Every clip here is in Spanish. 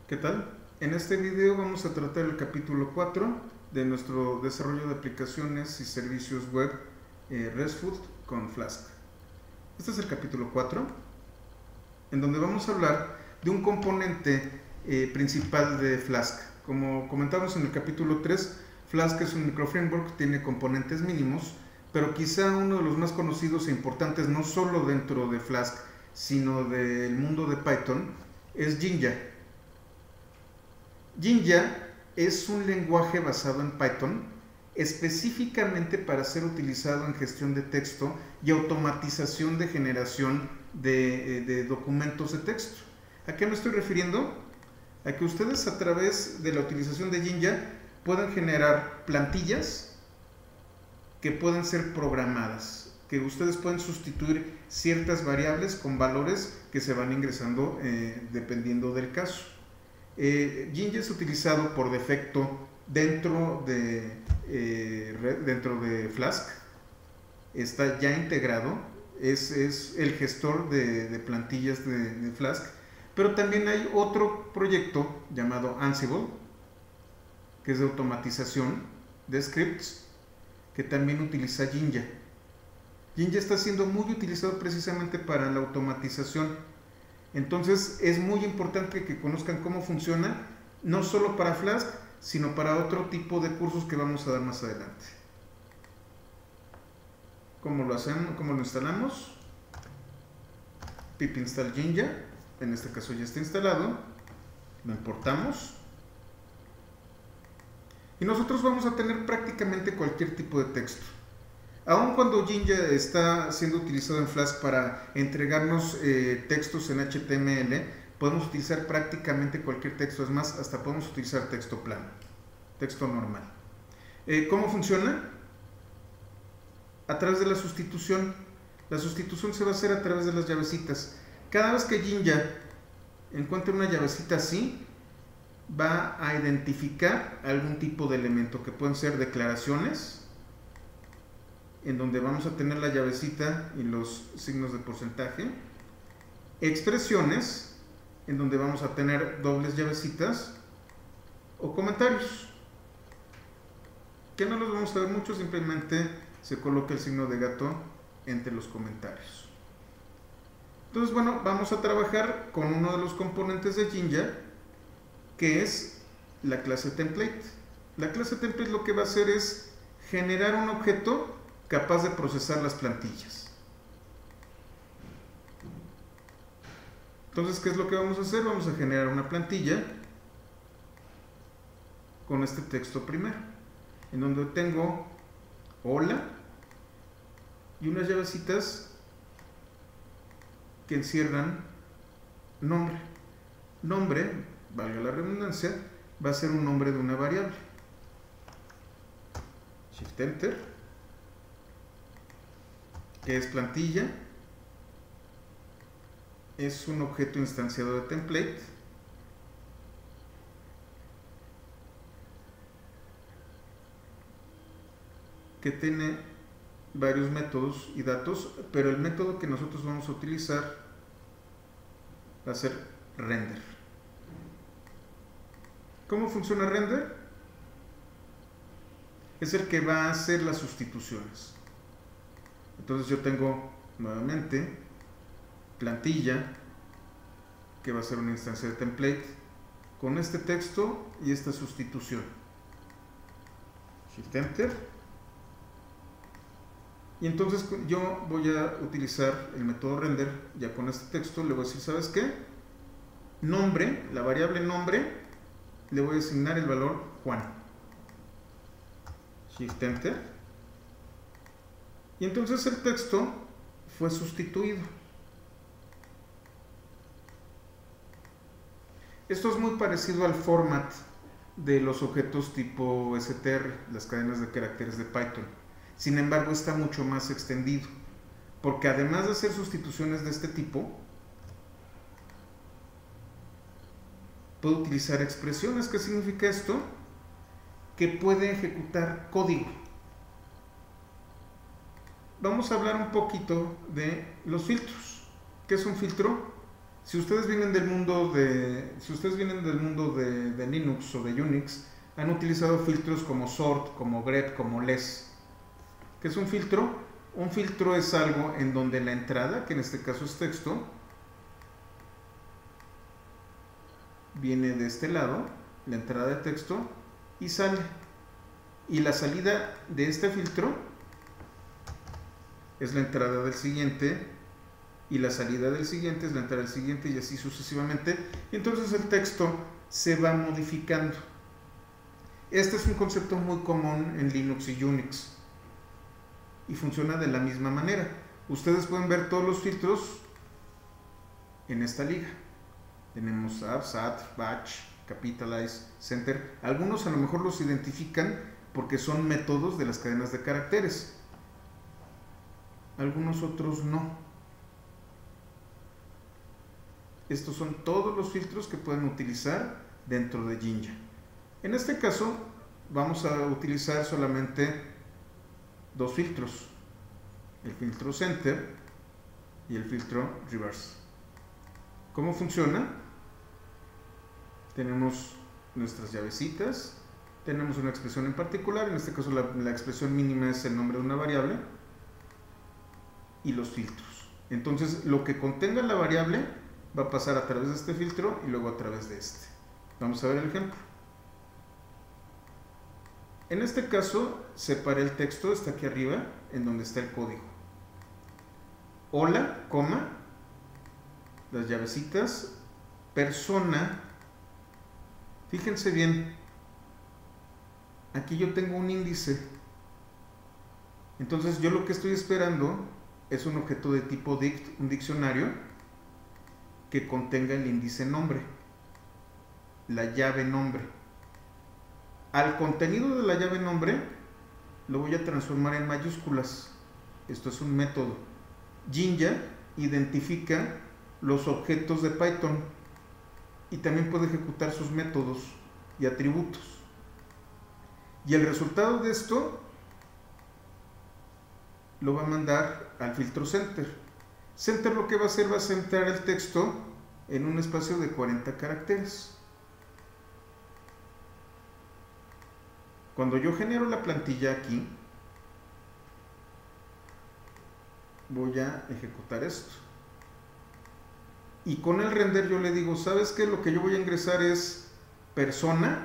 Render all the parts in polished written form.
¿Qué tal? En este video vamos a tratar el capítulo 4 de nuestro desarrollo de aplicaciones y servicios web RESTful con Flask. Este es el capítulo 4, en donde vamos a hablar de un componente principal de Flask. Como comentamos en el capítulo 3, Flask es un microframework, tiene componentes mínimos, pero quizá uno de los más conocidos e importantes, no solo dentro de Flask, sino del mundo de Python, es Jinja. Jinja es un lenguaje basado en Python específicamente para ser utilizado en gestión de texto y automatización de generación de documentos de texto. ¿A qué me estoy refiriendo? A que ustedes a través de la utilización de Jinja pueden generar plantillas que pueden ser programadas, que ustedes pueden sustituir ciertas variables con valores que se van ingresando dependiendo del caso. Jinja es utilizado por defecto dentro de Flask, está ya integrado, es el gestor de plantillas de Flask, pero también hay otro proyecto llamado Ansible, que es de automatización de scripts, que también utiliza Jinja. Jinja está siendo muy utilizado precisamente para la automatización. Entonces es muy importante que conozcan cómo funciona, no solo para Flask, sino para otro tipo de cursos que vamos a dar más adelante. ¿Cómo lo hacemos? ¿Cómo lo instalamos? Pip install Jinja, en este caso ya está instalado, lo importamos. Y nosotros vamos a tener prácticamente cualquier tipo de texto. Aun cuando Jinja está siendo utilizado en Flask para entregarnos textos en HTML, podemos utilizar prácticamente cualquier texto. Es más, hasta podemos utilizar texto plano, texto normal. ¿Cómo funciona? A través de la sustitución. La sustitución se va a hacer a través de las llavecitas. Cada vez que Jinja encuentre una llavecita así, va a identificar algún tipo de elemento, que pueden ser declaraciones, en donde vamos a tener la llavecita y los signos de porcentaje, expresiones, en donde vamos a tener dobles llavecitas, o comentarios, que no los vamos a ver mucho, simplemente se coloca el signo de gato entre los comentarios. Entonces, bueno, vamos a trabajar con uno de los componentes de Jinja, que es la clase template. La clase template lo que va a hacer es generar un objeto capaz de procesar las plantillas. Entonces, ¿qué es lo que vamos a hacer? Vamos a generar una plantilla con este texto primero, en donde tengo hola y unas llavecitas que encierran nombre. Nombre, valga la redundancia, va a ser un nombre de una variable. Shift Enter. ¿Qué es plantilla? Es un objeto instanciado de template que tiene varios métodos y datos, pero el método que nosotros vamos a utilizar va a ser render. ¿Cómo funciona render? Es el que va a hacer las sustituciones. Entonces yo tengo nuevamente plantilla, que va a ser una instancia de template, con este texto y esta sustitución. Shift Enter. Y entonces yo voy a utilizar el método render, ya con este texto le voy a decir, ¿sabes qué? Nombre, la variable nombre, le voy a asignar el valor Juan. Shift Enter. Y entonces el texto fue sustituido. Esto es muy parecido al format de los objetos tipo str, las cadenas de caracteres de Python. Sin embargo, está mucho más extendido, porque además de hacer sustituciones de este tipo, puedo utilizar expresiones. ¿Qué significa esto? Que puede ejecutar código. Vamos a hablar un poquito de los filtros. ¿Qué es un filtro? Si ustedes vienen del mundo de Linux o de Unix, han utilizado filtros como sort, como grep, como less. ¿Qué es un filtro? Un filtro es algo en donde la entrada, que en este caso es texto, viene de este lado, la entrada de texto, y sale. Y la salida de este filtro es la entrada del siguiente, y la salida del siguiente es la entrada del siguiente, y así sucesivamente. Y entonces el texto se va modificando. Este es un concepto muy común en Linux y Unix, y funciona de la misma manera. Ustedes pueden ver todos los filtros en esta liga. Tenemos add, sat, batch, capitalize, center. Algunos a lo mejor los identifican porque son métodos de las cadenas de caracteres. Algunos otros no. Estos son todos los filtros que pueden utilizar dentro de Jinja. En este caso vamos a utilizar solamente dos filtros, el filtro center y el filtro reverse. ¿Cómo funciona? Tenemos nuestras llavecitas, tenemos una expresión en particular, en este caso la expresión mínima es el nombre de una variable, y los filtros. Entonces lo que contenga la variable va a pasar a través de este filtro y luego a través de este. Vamos a ver el ejemplo. En este caso separé el texto, está aquí arriba, en donde está el código. Hola, coma, las llavecitas, persona. Fíjense bien, aquí yo tengo un índice. Entonces yo lo que estoy esperando es un objeto de tipo dict, un diccionario, que contenga el índice nombre, la llave nombre. Al contenido de la llave nombre lo voy a transformar en mayúsculas. Esto es un método. Jinja identifica los objetos de Python y también puede ejecutar sus métodos y atributos. Y el resultado de esto lo va a mandar al filtro center. Center lo que va a hacer va a centrar el texto en un espacio de 40 caracteres. Cuando yo genero la plantilla aquí, voy a ejecutar esto. Y con el render yo le digo, ¿sabes qué? Lo que yo voy a ingresar es persona,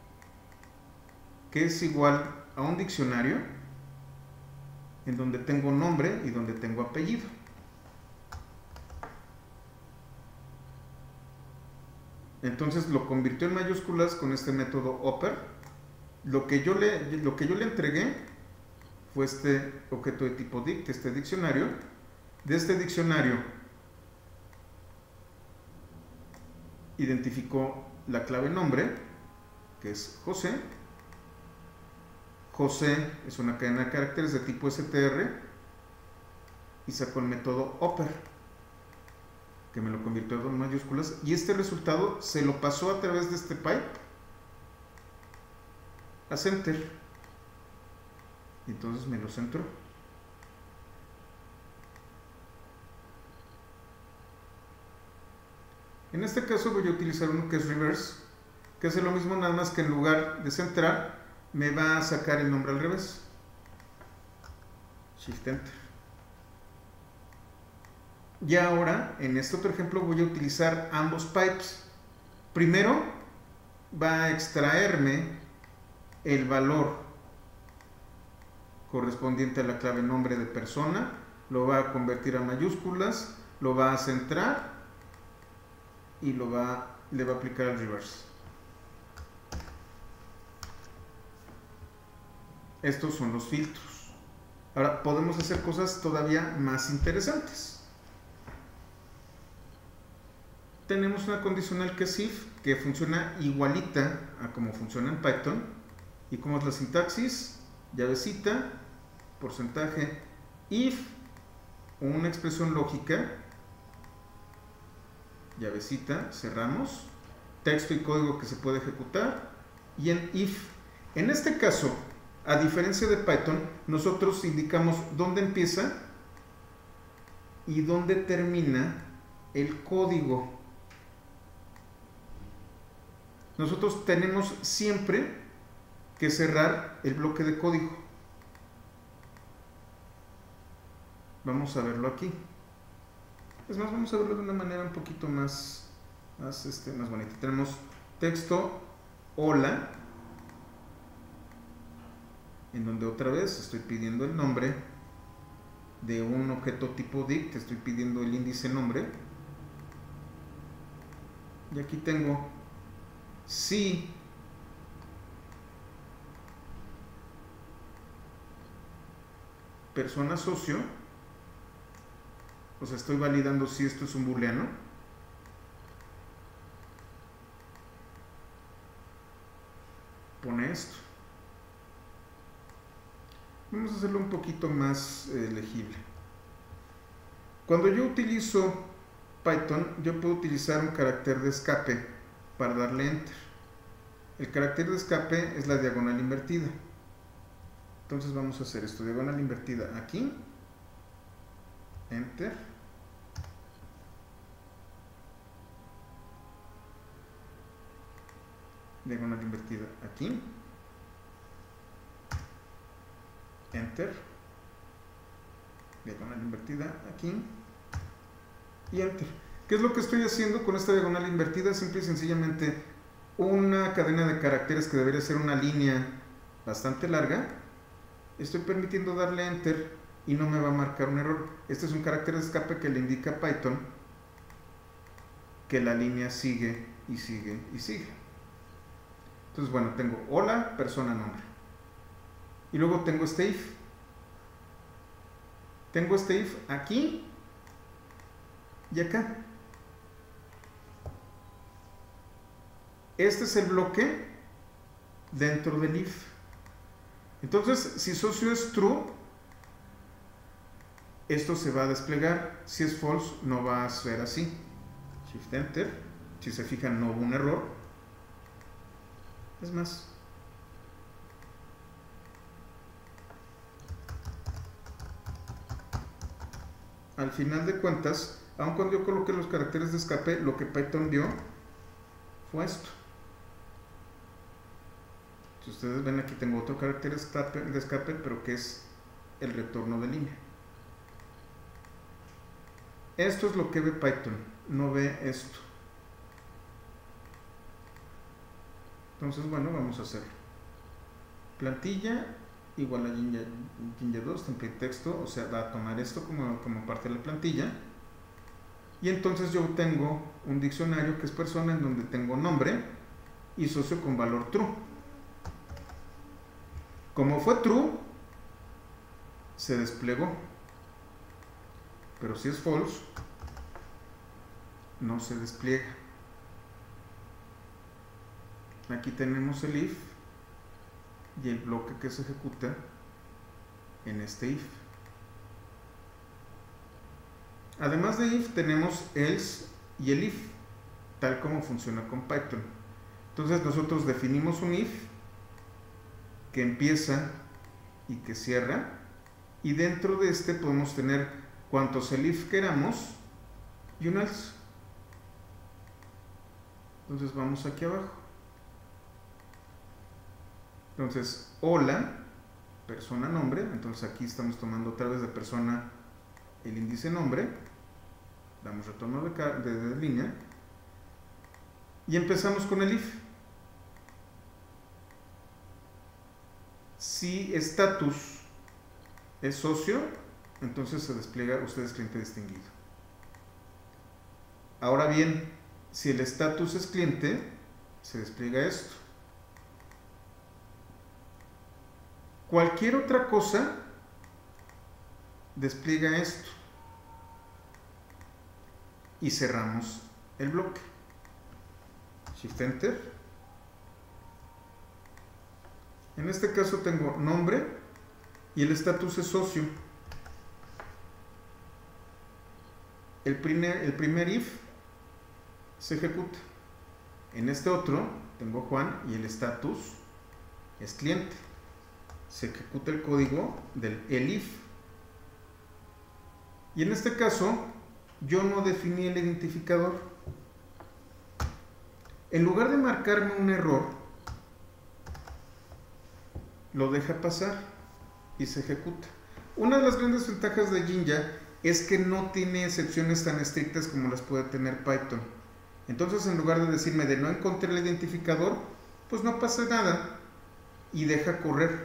que es igual a un diccionario, en donde tengo nombre y donde tengo apellido. Entonces lo convirtió en mayúsculas con este método oper. Lo que yo le entregué fue este objeto de tipo dict, este diccionario. De este diccionario identificó la clave nombre, que es José. José es una cadena de caracteres de tipo str y sacó el método oper, que me lo convirtió en mayúsculas, y este resultado se lo pasó a través de este pipe a center, y entonces me lo centró. En este caso voy a utilizar uno que es reverse, que hace lo mismo, nada más que en lugar de centrar me va a sacar el nombre al revés. Shift Enter. Y ahora en este otro ejemplo voy a utilizar ambos pipes. Primero va a extraerme el valor correspondiente a la clave nombre de persona, lo va a convertir a mayúsculas, lo va a centrar y le va a aplicar el reverse. Estos son los filtros. Ahora podemos hacer cosas todavía más interesantes. Tenemos una condicional que es if, que funciona igualita a como funciona en Python. ¿Y cómo es la sintaxis? Llavecita, porcentaje, if, una expresión lógica, llavecita, cerramos, texto y código que se puede ejecutar, y en if. En este caso, a diferencia de Python, nosotros indicamos dónde empieza y dónde termina el código. Nosotros tenemos siempre que cerrar el bloque de código. Vamos a verlo aquí. Es más, vamos a verlo de una manera un poquito más bonita. Tenemos texto hola, en donde otra vez estoy pidiendo el nombre de un objeto tipo dict, estoy pidiendo el índice nombre. Y aquí tengo si persona socio, o sea, estoy validando si esto es un booleano. Pone esto. Vamos a hacerlo un poquito más legible. Cuando yo utilizo Python, yo puedo utilizar un carácter de escape para darle enter. El carácter de escape es la diagonal invertida. Entonces vamos a hacer esto, diagonal invertida aquí, enter, diagonal invertida aquí, enter, diagonal invertida aquí y enter. ¿Qué es lo que estoy haciendo con esta diagonal invertida? Simple y sencillamente una cadena de caracteres que debería ser una línea bastante larga. Estoy permitiendo darle enter y no me va a marcar un error. Este es un carácter de escape que le indica a Python que la línea sigue y sigue y sigue. Entonces, bueno, tengo hola, persona, nombre. Y luego tengo este if. Tengo este if aquí y acá. Este es el bloque dentro del if. Entonces, si socio es true, esto se va a desplegar. Si es false, no va a ser así. Shift Enter. Si se fijan, no hubo un error. Es más, al final de cuentas, aun cuando yo coloqué los caracteres de escape, lo que Python dio fue esto. Si ustedes ven, aquí tengo otro carácter de escape, pero que es el retorno de línea. Esto es lo que ve Python, no ve esto. Entonces, bueno, vamos a hacer plantilla igual a Jinja 2, template texto, o sea, va a tomar esto como parte de la plantilla. Y entonces yo tengo un diccionario que es persona, en donde tengo nombre y socio con valor true. Como fue true, se desplegó. Pero si es false, no se despliega. Aquí tenemos el if y el bloque que se ejecuta en este if. Además de if, tenemos else y el if, tal como funciona con Python. Entonces nosotros definimos un if que empieza y que cierra, y dentro de este podemos tener cuantos elif queramos y un else. Entonces vamos aquí abajo. Entonces, hola, persona, nombre. Entonces aquí estamos tomando otra vez de persona el índice nombre. Damos retorno de línea. Y empezamos con el if. Si status es socio, entonces se despliega ustedes cliente distinguido. Ahora bien, si el status es cliente, se despliega esto. Cualquier otra cosa despliega esto. Y cerramos el bloque. Shift Enter. En este caso tengo nombre y el status es socio. El primer if se ejecuta. En este otro tengo Juan y el status es cliente. Se ejecuta el código del if. Y en este caso yo no definí el identificador. En lugar de marcarme un error, lo deja pasar y se ejecuta. Una de las grandes ventajas de Jinja es que no tiene excepciones tan estrictas como las puede tener Python. Entonces, en lugar de decirme de no encontré el identificador, pues no pasa nada y deja correr.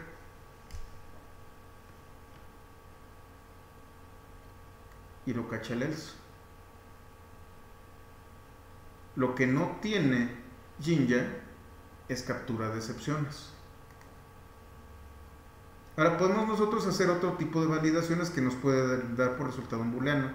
Y lo cacha el else. Lo que no tiene Jinja es captura de excepciones. Ahora podemos nosotros hacer otro tipo de validaciones que nos puede dar por resultado un booleano.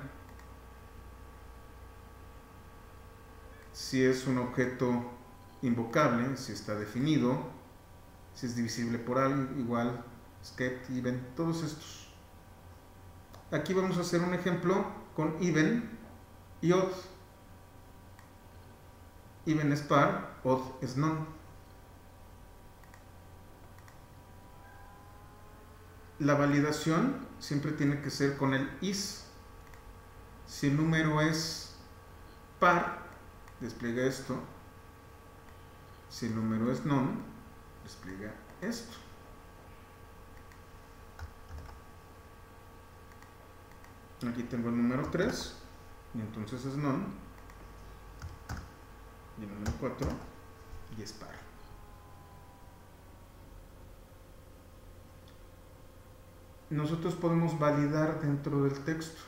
Si es un objeto invocable, si está definido, si es divisible por algo, igual, skip, even, todos estos. Aquí vamos a hacer un ejemplo con even y odd. Even es par, odd es none. La validación siempre tiene que ser con el is. Si el número es par, despliega esto. Si el número es none, despliega esto. Aquí tengo el número 3 y entonces es none. Y el número 4 y es par. Nosotros podemos validar dentro del texto.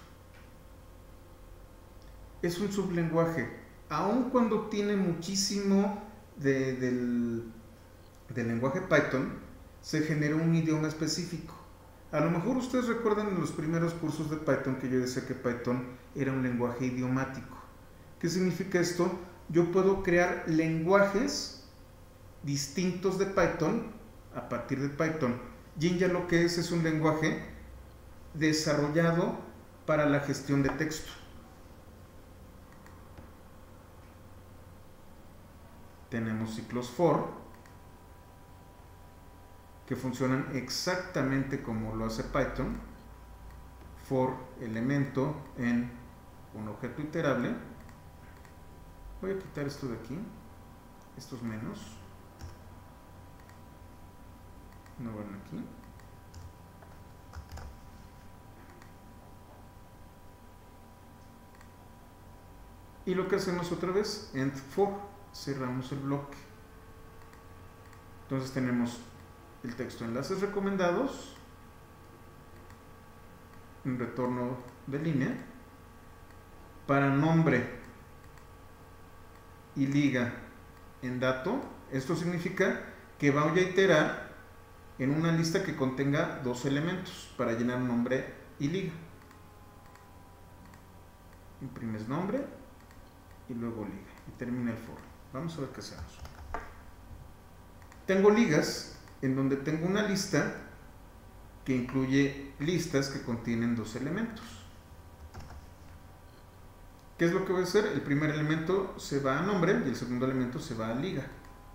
Es un sublenguaje, aun cuando tiene muchísimo del lenguaje Python, se generó un idioma específico. A lo mejor ustedes recuerdan en los primeros cursos de Python que yo decía que Python era un lenguaje idiomático. ¿Qué significa esto? Yo puedo crear lenguajes distintos de Python a partir de Python. Jinja lo que es un lenguaje desarrollado para la gestión de texto. Tenemos ciclos for que funcionan exactamente como lo hace Python. For elemento en un objeto iterable. Voy a quitar esto de aquí, estos menos. No van aquí. Y lo que hacemos otra vez, end for, cerramos el bloque. Entonces tenemos el texto enlaces recomendados, un retorno de línea, para nombre y liga en dato. Esto significa que voy a iterar en una lista que contenga dos elementos para llenar nombre y liga. Imprimes nombre y luego liga y termina el for. Vamos a ver qué hacemos. Tengo ligas en donde tengo una lista que incluye listas que contienen dos elementos. ¿Qué es lo que voy a hacer? El primer elemento se va a nombre y el segundo elemento se va a liga.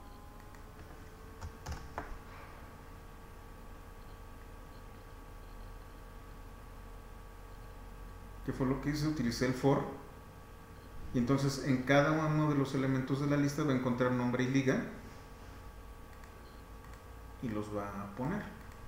¿Qué fue lo que hice? Utilicé el for y entonces en cada uno de los elementos de la lista va a encontrar nombre y liga y los va a poner.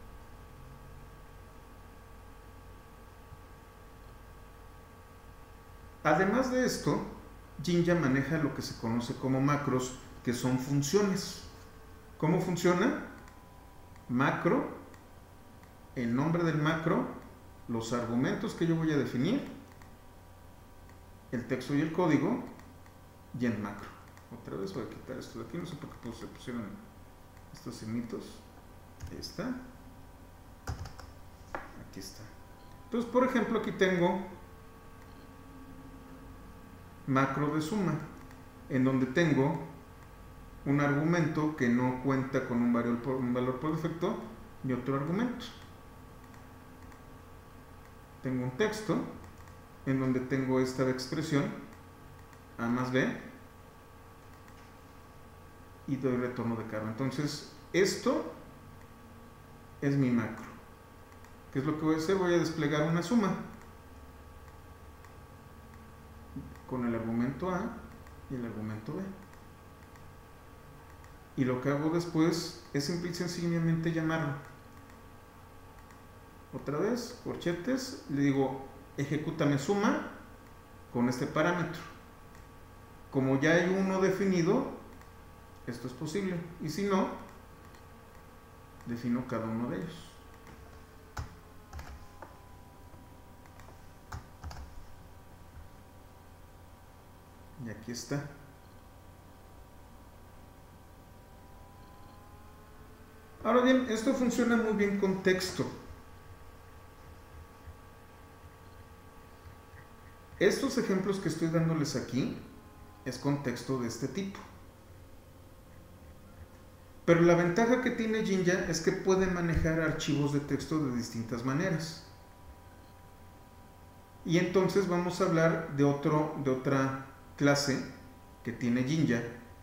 Además de esto, Jinja maneja lo que se conoce como macros, que son funciones. ¿Cómo funciona? Macro, el nombre del macro, los argumentos que yo voy a definir, el texto y el código, y el macro. Otra vez voy a quitar esto de aquí, no sé por qué se pusieron estos signitos. Ahí está. Aquí está. Entonces, por ejemplo, aquí tengo macro de suma, en donde tengo un argumento que no cuenta con un valor por defecto y otro argumento. Tengo un texto en donde tengo esta expresión a más b y doy retorno de carga. Entonces esto es mi macro. ¿Qué es lo que voy a hacer? Voy a desplegar una suma. con el argumento A y el argumento B. Y lo que hago después es simple y sencillamente llamarlo. Otra vez, corchetes, le digo, ejecútame suma con este parámetro. Como ya hay uno definido, esto es posible. Y si no, defino cada uno de ellos. Y aquí está. Ahora bien, esto funciona muy bien con texto. Estos ejemplos que estoy dándoles aquí es con texto de este tipo. Pero la ventaja que tiene Jinja es que puede manejar archivos de texto de distintas maneras. Y entonces vamos a hablar de otra clase que tiene Jinja,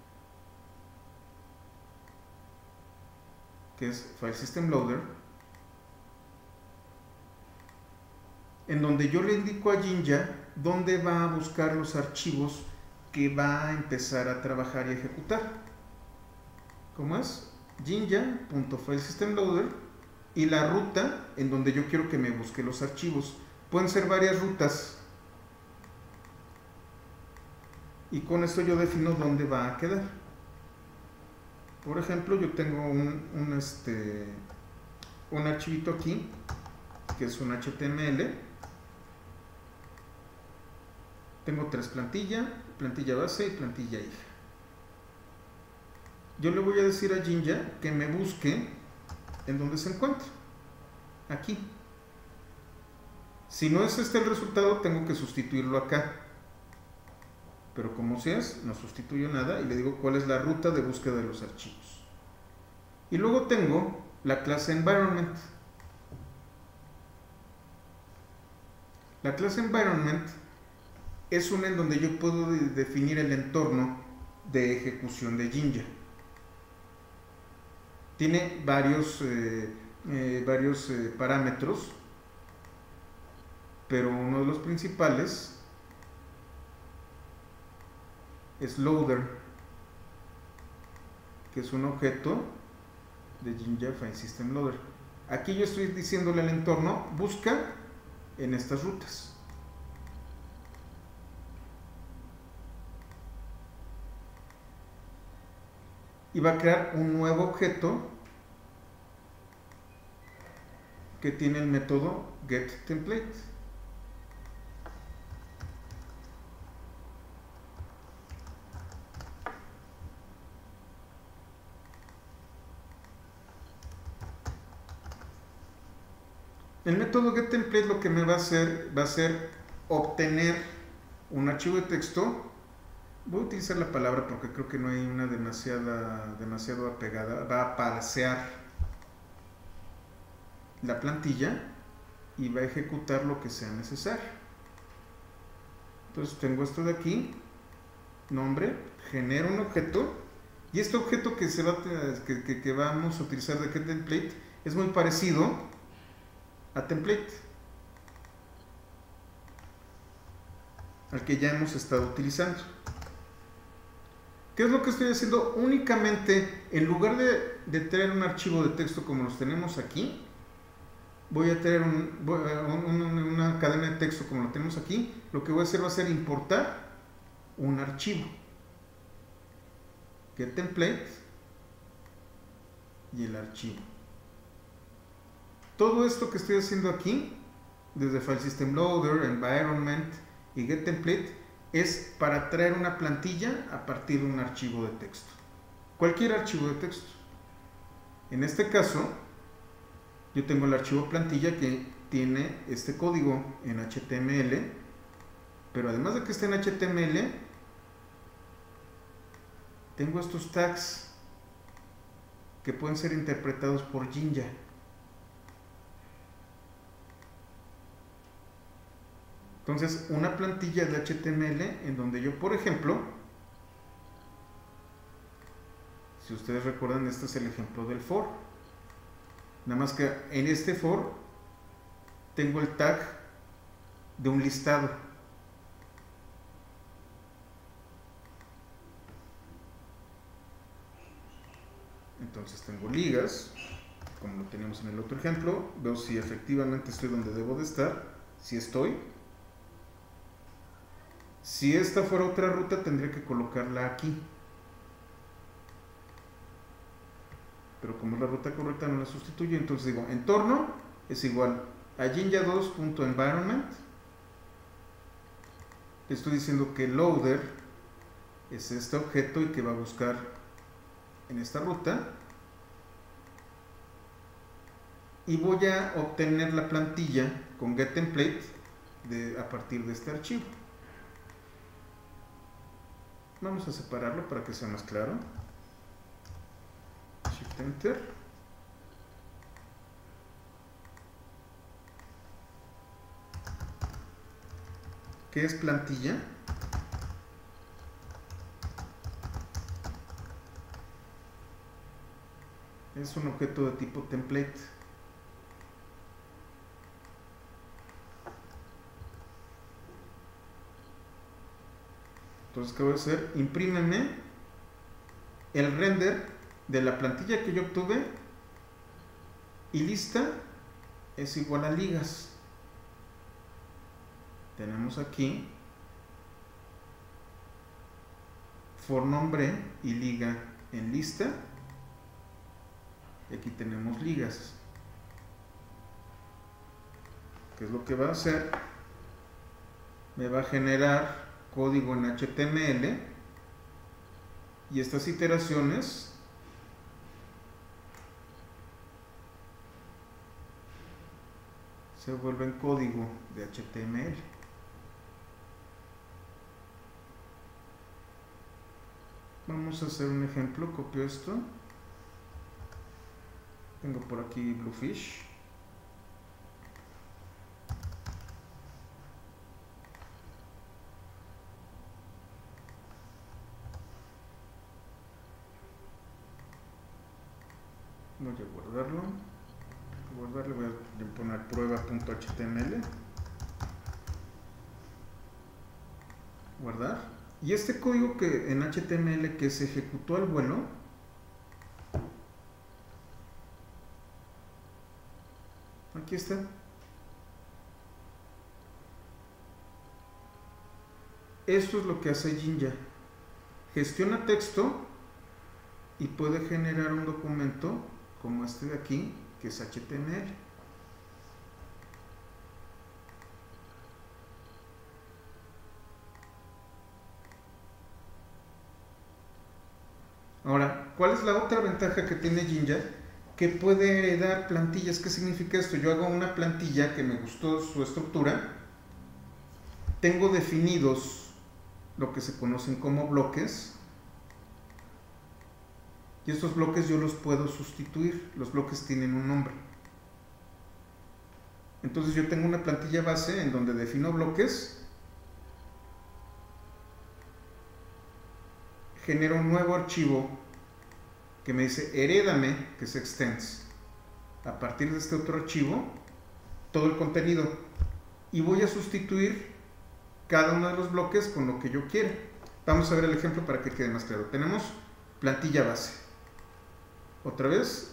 que es File System Loader, en donde yo le indico a Jinja dónde va a buscar los archivos que va a empezar a trabajar y ejecutar. ¿Cómo es? Jinja.FileSystemLoader y la ruta en donde yo quiero que me busque los archivos. Pueden ser varias rutas. Y con esto yo defino dónde va a quedar. Por ejemplo, yo tengo un archivito aquí, que es un HTML. Tengo tres plantillas, plantilla base y plantilla hija. Yo le voy a decir a Jinja que me busque en donde se encuentra. Aquí. Si no es este el resultado, tengo que sustituirlo acá. Pero como si es, no sustituyo nada y le digo cuál es la ruta de búsqueda de los archivos. Y luego tengo la clase Environment. La clase Environment es una en donde yo puedo definir el entorno de ejecución de Jinja. Tiene varios parámetros, pero uno de los principales es Loader, que es un objeto de Jinja File System Loader. Aquí yo estoy diciéndole al entorno, busca en estas rutas. Y va a crear un nuevo objeto que tiene el método getTemplate. El método getTemplate lo que me va a hacer obtener un archivo de texto. Voy a utilizar la palabra porque creo que no hay una demasiado apegada. Va a parsear la plantilla y va a ejecutar lo que sea necesario. Entonces tengo esto de aquí, nombre, genero un objeto y este objeto que vamos a utilizar de getTemplate es muy parecido a template, al que ya hemos estado utilizando. ¿Qué es lo que estoy haciendo? Únicamente, en lugar de traer un archivo de texto como los tenemos aquí, voy a traer una cadena de texto como lo tenemos aquí. Lo que voy a hacer va a ser importar un archivo. getTemplate y el archivo. Todo esto que estoy haciendo aquí, desde File System Loader, Environment y getTemplate, es para traer una plantilla a partir de un archivo de texto. Cualquier archivo de texto. En este caso, yo tengo el archivo plantilla que tiene este código en HTML, pero además de que esté en HTML, tengo estos tags que pueden ser interpretados por Jinja. Entonces, una plantilla de HTML en donde yo, por ejemplo, si ustedes recuerdan, este es el ejemplo del for. Nada más que en este for tengo el tag de un listado. Entonces tengo ligas, como lo teníamos en el otro ejemplo. Veo si efectivamente estoy donde debo de estar. Si estoy. Si esta fuera otra ruta, tendría que colocarla aquí. Pero como es la ruta correcta, no la sustituyo. Entonces digo, entorno es igual a jinja2.environment. Le estoy diciendo que loader es este objeto y que va a buscar en esta ruta. Y voy a obtener la plantilla con getTemplate a partir de este archivo. Vamos a separarlo para que sea más claro. Shift Enter. ¿Qué es plantilla? Es un objeto de tipo template. Entonces, ¿qué voy a hacer? Imprímeme el render de la plantilla que yo obtuve y lista es igual a ligas. Tenemos aquí for nombre y liga en lista. Y aquí tenemos ligas. ¿Qué es lo que va a hacer? Me va a generar código en HTML y estas iteraciones se vuelven código de HTML. Vamos a hacer un ejemplo. Copio esto. Tengo por aquí Bluefish. Voy a guardarlo. Guardarle, voy a poner prueba.html. Guardar. Y este código que en HTML que se ejecutó al vuelo, aquí está. Esto es lo que hace Jinja. Gestiona texto y puede generar un documento como este de aquí, que es HTML. Ahora, ¿cuál es la otra ventaja que tiene Jinja? Que puede heredar plantillas. ¿Qué significa esto? Yo hago una plantilla que me gustó su estructura. Tengo definidos lo que se conocen como bloques. Y estos bloques yo los puedo sustituir. Los bloques tienen un nombre. Entonces yo tengo una plantilla base en donde defino bloques. Genero un nuevo archivo que me dice herédame, que es extends. A partir de este otro archivo, todo el contenido. Y voy a sustituir cada uno de los bloques con lo que yo quiera. Vamos a ver el ejemplo para que quede más claro. Tenemos plantilla base. Otra vez,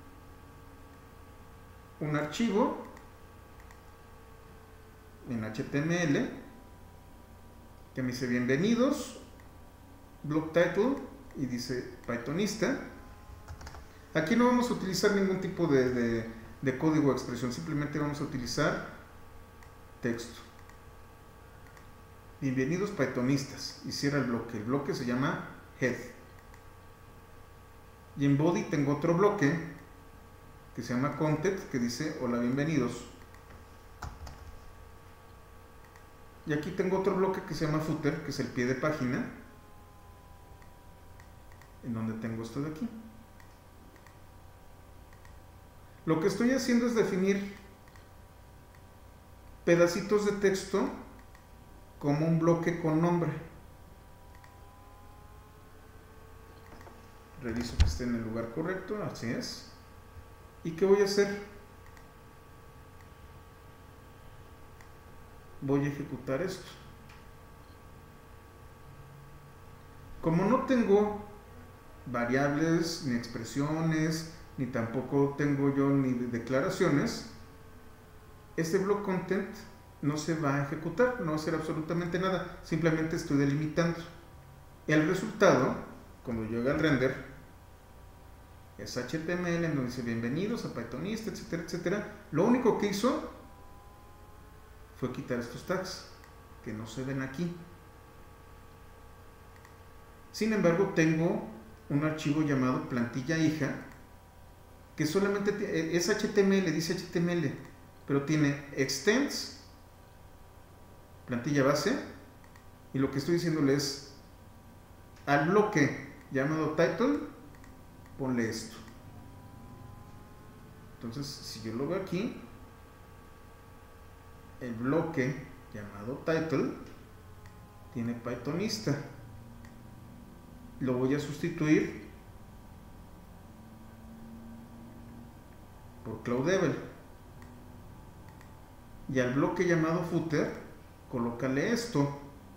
un archivo en HTML que me dice bienvenidos, block title y dice Pythonista. Aquí no vamos a utilizar ningún tipo de código o expresión, simplemente vamos a utilizar texto. Bienvenidos Pythonistas, y cierra el bloque se llama head. Y en body tengo otro bloque que se llama content, que dice hola bienvenidos. Y aquí tengo otro bloque que se llama footer, que es el pie de página, en donde tengo esto de aquí. Lo que estoy haciendo es definir pedacitos de texto como un bloque con nombre. Reviso que esté en el lugar correcto, así es. ¿Y qué voy a hacer? Voy a ejecutar esto. Como no tengo variables, ni expresiones, ni tampoco tengo yo ni declaraciones, este block content no se va a ejecutar, no va a hacer absolutamente nada, simplemente estoy delimitando. El resultado, cuando llega al render, es HTML en donde dice bienvenidos a Pythonista, etcétera, etcétera. Lo único que hizo fue quitar estos tags que no se ven aquí. Sin embargo, tengo un archivo llamado plantilla hija que solamente es HTML, dice HTML, pero tiene extends, plantilla base, y lo que estoy diciéndole es al bloque llamado title, ponle esto. Entonces, si yo lo veo aquí, el bloque llamado title tiene Pythonista. Lo voy a sustituir por Cloudable. Y al bloque llamado footer, colócale esto.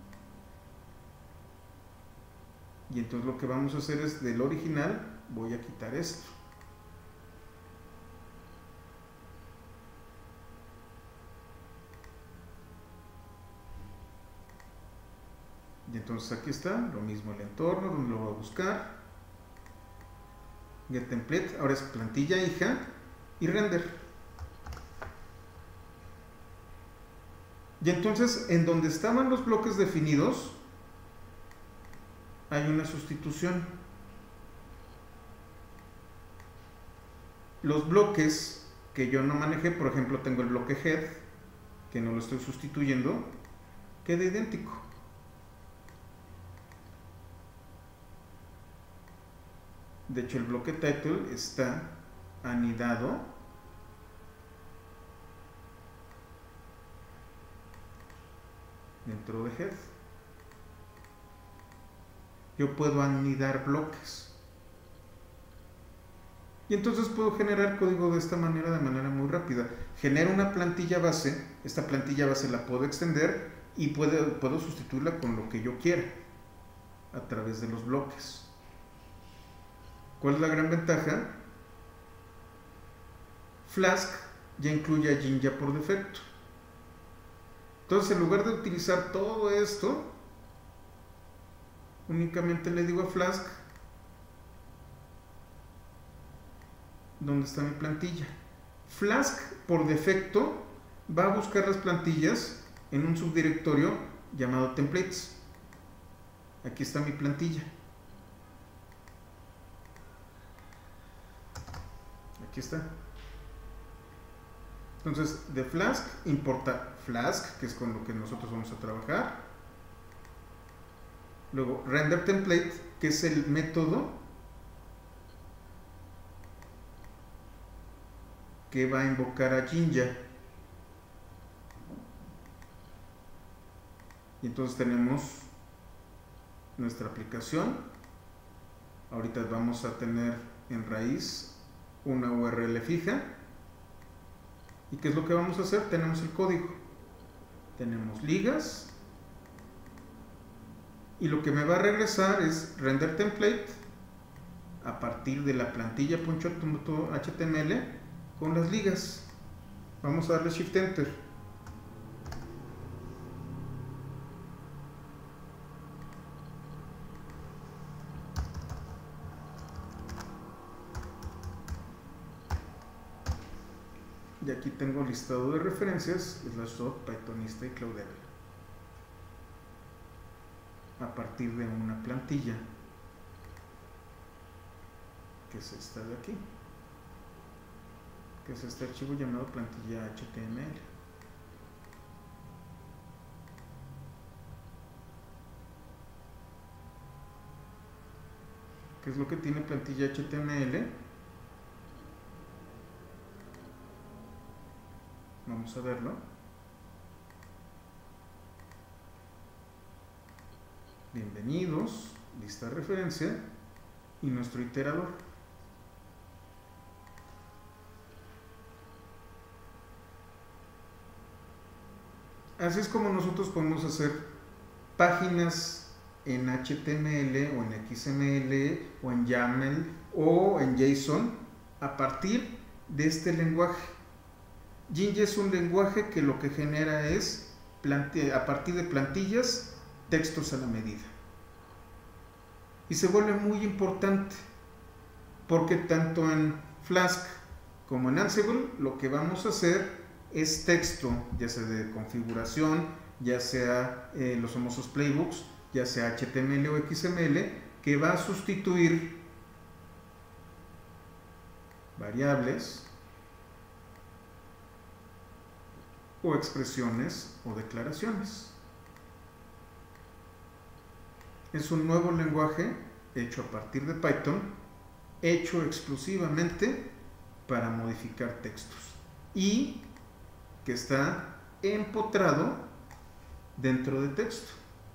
Y entonces lo que vamos a hacer es, del original, voy a quitar esto. Y entonces aquí está, lo mismo el entorno, donde lo voy a buscar. Get template, ahora es plantilla hija y render. Y entonces, en donde estaban los bloques definidos, hay una sustitución. Los bloques que yo no manejé, por ejemplo, tengo el bloque head, que no lo estoy sustituyendo, queda idéntico. De hecho, el bloque title está anidado dentro de head. Yo puedo anidar bloques. Y entonces puedo generar código de esta manera, de manera muy rápida. Genero una plantilla base, esta plantilla base la puedo extender y puedo sustituirla con lo que yo quiera a través de los bloques. ¿Cuál es la gran ventaja? Flask ya incluye a Jinja por defecto. Entonces, en lugar de utilizar todo esto, únicamente le digo a Flask ¿dónde está mi plantilla? Flask por defecto va a buscar las plantillas en un subdirectorio llamado templates. Aquí está mi plantilla. Aquí está. Entonces, de Flask importa Flask, que es con lo que nosotros vamos a trabajar. Luego, render template, que es el método que va a invocar a Jinja. Y entonces tenemos nuestra aplicación. Ahorita vamos a tener en raíz una URL fija. ¿Y qué es lo que vamos a hacer? Tenemos el código, tenemos ligas, y lo que me va a regresar es render template a partir de la plantilla .html con las ligas. Vamos a darle Shift Enter. Y aquí tengo listado de referencias, /Pythonista y Cloudable, a partir de una plantilla, que es esta de aquí, que es este archivo llamado plantilla HTML. ¿Qué es lo que tiene plantilla HTML? Vamos a verlo. Bienvenidos, lista de referencia y nuestro iterador. Así es como nosotros podemos hacer páginas en HTML o en XML o en YAML o en JSON a partir de este lenguaje. Jinja es un lenguaje que lo que genera es, a partir de plantillas, textos a la medida. Y se vuelve muy importante porque tanto en Flask como en Ansible lo que vamos a hacer es texto, ya sea de configuración, ya sea los famosos playbooks, ya sea HTML o XML, que va a sustituir variables o expresiones o declaraciones. Es un nuevo lenguaje hecho a partir de Python, hecho exclusivamente para modificar textos y que está empotrado dentro de texto.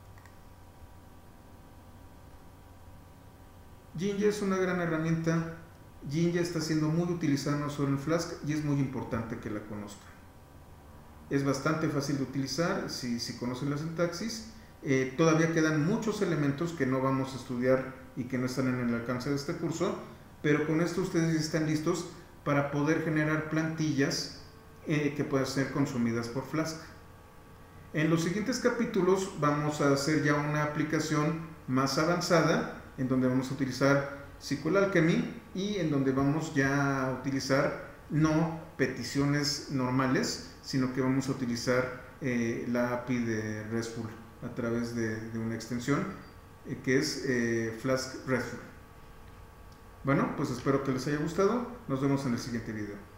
Jinja es una gran herramienta. Jinja está siendo muy utilizada no solo en Flask y es muy importante que la conozcan. Es bastante fácil de utilizar si conocen la sintaxis. Todavía quedan muchos elementos que no vamos a estudiar y que no están en el alcance de este curso, pero con esto ustedes ya están listos para poder generar plantillas que puedan ser consumidas por Flask. En los siguientes capítulos vamos a hacer ya una aplicación más avanzada en donde vamos a utilizar SQL Alchemy y en donde vamos ya a utilizar no peticiones normales, sino que vamos a utilizar la API de RESTful a través de una extensión que es Flask RESTful. Bueno, pues espero que les haya gustado. Nos vemos en el siguiente video.